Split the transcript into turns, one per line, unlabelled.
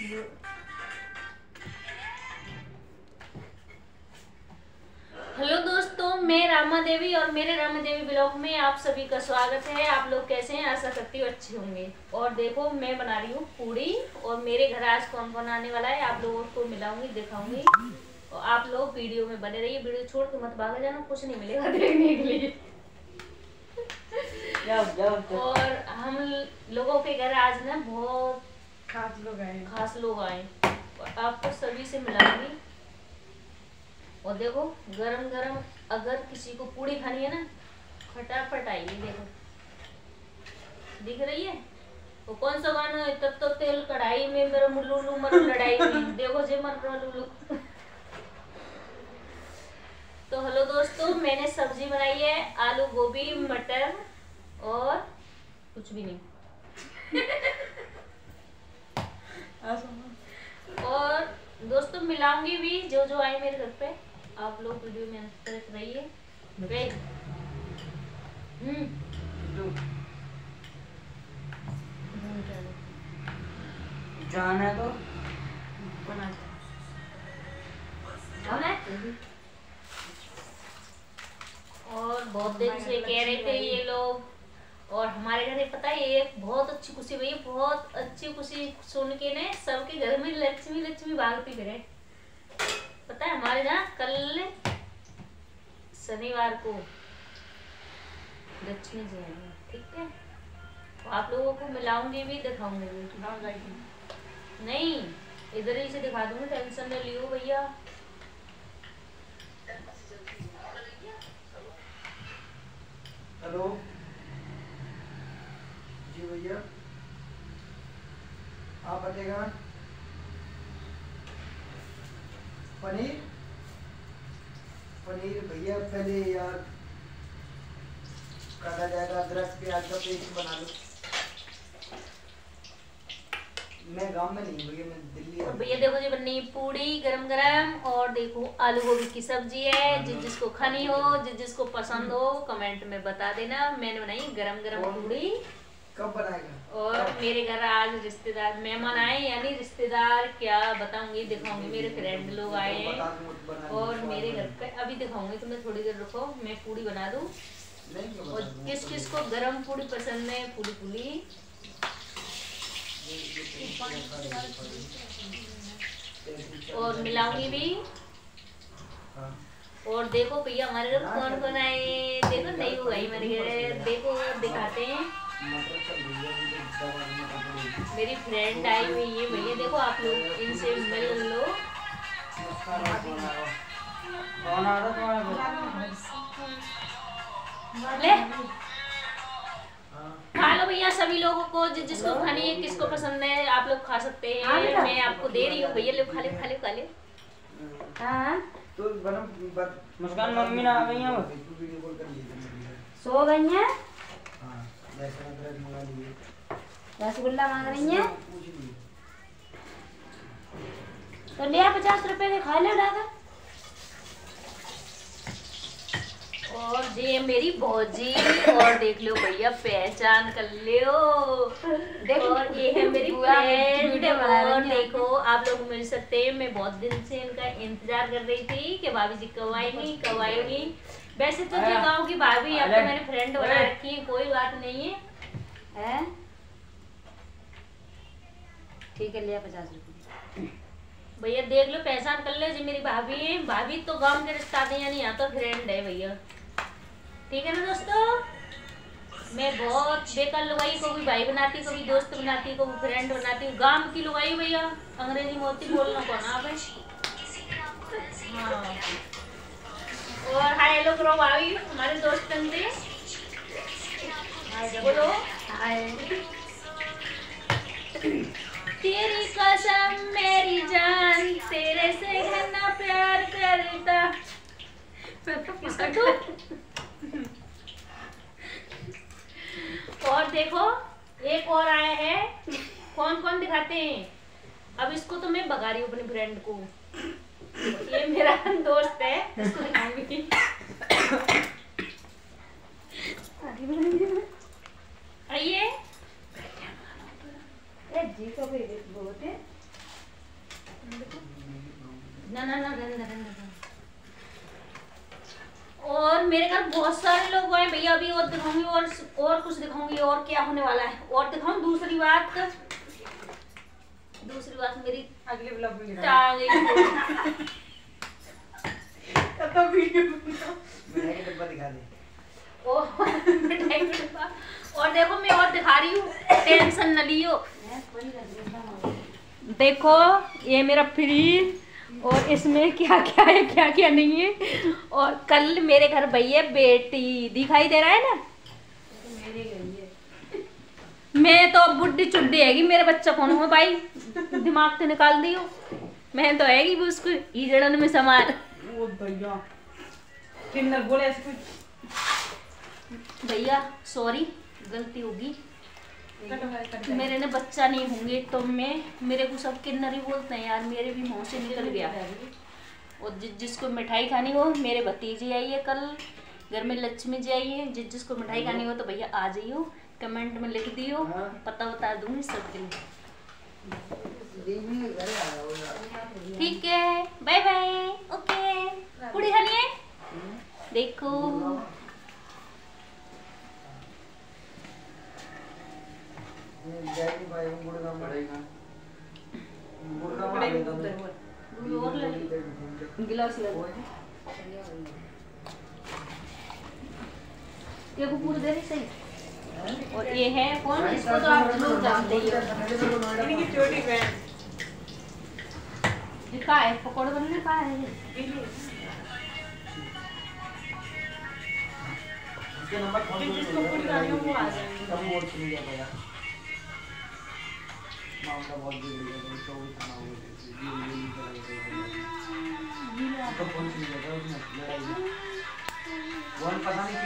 Hello दोस्तों, मैं रामा देवी और मेरे रामा देवी ब्लॉग में आप सभी का स्वागत है। आप लोग कैसे हैं? आशा करती हूँ अच्छे होंगे। और देखो, मैं बना रही हूँ पूड़ी और मेरे घर आज कौन कौन आने वाला है आप लोगों को मिलाऊंगी, दिखाऊंगी। और आप लोग वीडियो में बने रहिए, वीडियो छोड़ के मत भाग जाना, कुछ नहीं मिलेगा देखने के लिए। जाओ। और हम लोगों के घर आज ना बहुत खास लोग आए और आपको सभी से मिलाऊंगी। और देखो, गरम गरम अगर किसी को पूड़ी खानी है ना, फटाफट आइए। देखो दिख रही है वो कौन सा गाना है, तब तो तेल कढ़ाई में मेरा मुल्लू मर लड़ाई में। देखो जे मर लुलू। तो हेलो दोस्तों, मैंने सब्जी बनाई है आलू गोभी मटर और कुछ भी नहीं। और दोस्तों मिलाऊंगी भी जो जो आए मेरे घर पे। आप लोग वीडियो में अंत रहिए।
जाना है तो
बना और बहुत दिन से कह रहे थे ये लोग। और हमारे घर पता है एक बहुत अच्छी खुशी भैया, बहुत अच्छी खुशी सुन के ने सबके घर में लक्ष्मी लक्ष्मी भागती फिरे। पता है हमारे यहाँ कल शनिवार को लक्ष्मी जी आएंगे, ठीक है? तो आप लोगों को मिलाऊंगी भी, दिखाऊंगी भी। नहीं, इधर ही से दिखा दूंगी, टेंशन नहीं लियो भैया।
हेलो जी भैया, आप बताएगा पनीर पनीर भैया पहले यार काटा जाएगा, अदरक प्याज का पेस्ट बना लो। मैं गांव में नहीं भैया, मैं दिल्ली।
और भैया देखो जी बनी पूड़ी गरम गरम। और देखो आलू गोभी की सब्जी है। जिस जिसको खानी हो, जिस जिसको पसंद हो कमेंट में बता देना। मैंने बनाई गरम गरम पूड़ी।
कब बनाएगा?
और मेरे घर आज रिश्तेदार मेहमान आए, यानी रिश्तेदार क्या बताऊंगी, दिखाऊंगी। मेरे फ्रेंड लोग आए हैं और मेरे घर पे अभी दिखाऊंगी। तुम्हें थोड़ी देर रुको, मैं पूड़ी बना दूं। और किस किस को गरम पूड़ी पसंद है, पूरी पूरी। और मिलाऊंगी भी। और देखो भैया हमारे घर कौन कौन आए, देखो नहीं हुआ हमारे घर, देखो दिखाते हैं। मेरी फ्रेंड आई हुई है भैया, देखो आप लोग इनसे मिल लो। ले खा लो भैया, सभी लोगों को जिस जिसको खानी है, किसको पसंद है आप लोग खा सकते हैं। मैं आपको दे रही हूँ भैया, लो खा ले खा ले खा ले।
तो
मुस्कान मम्मी ना आ गई हैं,
सो गई हैं,
हाँ,
रसगुल्ला मांग रही हैं, तो लिया 50 रुपए के, खा ले डाकर।
और ये मेरी भौजी, और देख लो भैया पहचान कर लो। और ये है मेरी फ्रेंड। और देखो आप लोग मिल सकते हैं। मैं बहुत दिन से इनका इंतजार कर रही थी कि भाभी जी कब आएंगी कब आएंगी। वैसे तो जो गाँव की भाभी अब तो मैंने फ्रेंड बना रखी है, कोई बात नहीं है।
ठीक है, लिया 50 रुपए।
भैया देख लो पहचान कर ले, जी मेरी भाभी है। भाभी तो गांव के रिश्ता दे, यानी यहाँ तो फ्रेंड है भैया, ठीक है ना दोस्तों? मैं बहुत बेकार लुगाई को भी भाई बनाती, कभी दोस्त बनाती, कभी फ्रेंड बनाती हूँ। गांव की लुगाई भैया, अंग्रेजी में होती, बोलना कौन आप है। हाँ। और हाय हेलो करो भाभी हमारे दोस्तन से, बोलो हाय। तेरी कसम मेरी जान, तेरे से घना प्यार करता। किसका तू? और देखो एक और आया है, कौन कौन दिखाते हैं। अब इसको तो मैं भगा रही हूँ अपनी फ्रेंड को। ये मेरा दोस्त है, इसको दिखाऊंगी। आइए।
जी को भी बहुत है।
ना ना ना रहने। और मेरे घर बहुत सारे लोग आए भैया, अभी और दिखाऊंगी और कुछ दिखाऊंगी और क्या होने वाला है और दिखाऊं। दूसरी बात मेरी
अगले ब्लॉग में
आ गई
तो वीडियो
मिठाई का डब्बा दिखा दे।
मिठाई का डब्बा। और देखो मैं और दिखा रही हूँ, टेंशन न लियो। देखो ये मेरा फ्रिज और इसमें क्या क्या है क्या क्या नहीं है। और कल मेरे घर भैया बेटी दिखाई दे रहा है ना, मैं तो बुढ़ी चुड्डी हैगी, मेरे बच्चा कौन हो भाई, दिमाग से निकाल दियो। मैं तो हैगी भी उसको ईजड़न में समान।
ओ भैया किन्नर बोले ऐसे कुछ।
भैया सॉरी, गलती होगी, मेरे ने बच्चा नहीं होंगे तो मेरे को सब किन्नर ही बोलते हैं यार, मेरे भी मुंह से निकल गया। और जिसको मिठाई खानी हो, मेरे भतीजी आई है कल, घर में लक्ष्मी जी आई है, जिसको मिठाई खानी हो तो भैया आ जाइयो, कमेंट में लिख दियो, पता बता दूंगी सबके लिए। ठीक है, बाय बाय, ओके। पूरी खानी है, देखो
जाएगी भाई हम गुड़गांव पड़ेगा।
और ले गिलास ले ये को पूरी दे रही सही। और ये है कौन, इसको तो आप लोग जानते ही हो,
इनकी छोटी बहन।
ये का है, पकौड़े बनने का है ये।
इसके नंबर फोन
जिसको पूरी खानी हो वो आ जाएंगे।
कम वोट सुन लिया भैया, मामला बहुत बिगड़ गया, तो वो खाना हो गया, तो फोन सुन लिया था उसने लड़ाई में। वो पता नहीं